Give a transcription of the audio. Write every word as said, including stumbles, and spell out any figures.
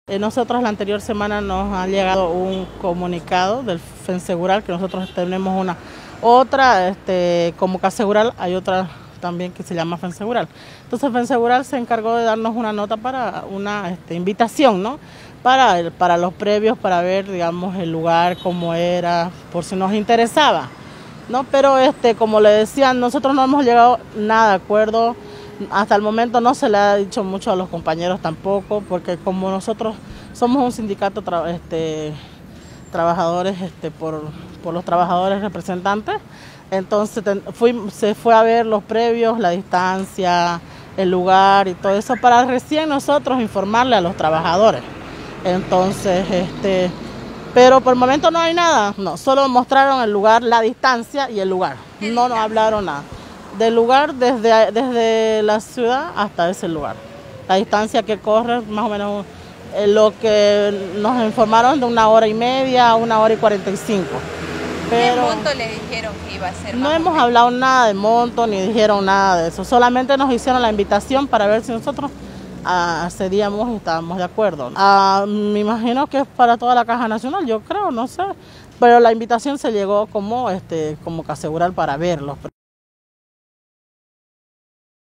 Eh, nosotros la anterior semana nos ha llegado un comunicado del FENSEGURAL que nosotros tenemos una otra, este, como CASEGURAL, hay otra también que se llama FENSEGURAL. Entonces FENSEGURAL se encargó de darnos una nota para una este, invitación, ¿no? Para, el, para los previos, para ver, digamos, el lugar, cómo era, por si nos interesaba, ¿no? Pero este, como le decía, nosotros no hemos llegado nada de acuerdo. Hasta el momento no se le ha dicho mucho a los compañeros tampoco, porque como nosotros somos un sindicato tra este, trabajadores este, por, por los trabajadores representantes, entonces fui, se fue a ver los previos, la distancia, el lugar y todo eso, para recién nosotros informarle a los trabajadores. Entonces, este, pero por el momento no hay nada, no, solo mostraron el lugar, la distancia y el lugar, no nos hablaron nada. Del lugar desde, desde la ciudad hasta ese lugar. La distancia que corre, más o menos eh, lo que nos informaron de una hora y media a una hora y cuarenta y cinco. Pero ¿qué monto les dijeron que iba a ser? No hemos hablado nada de monto ni dijeron nada de eso. Solamente nos hicieron la invitación para ver si nosotros ah, accedíamos y estábamos de acuerdo. Ah, me imagino que es para toda la Caja Nacional, yo creo, no sé. Pero la invitación se llegó como, este, como CASEGURAL para ver los precios.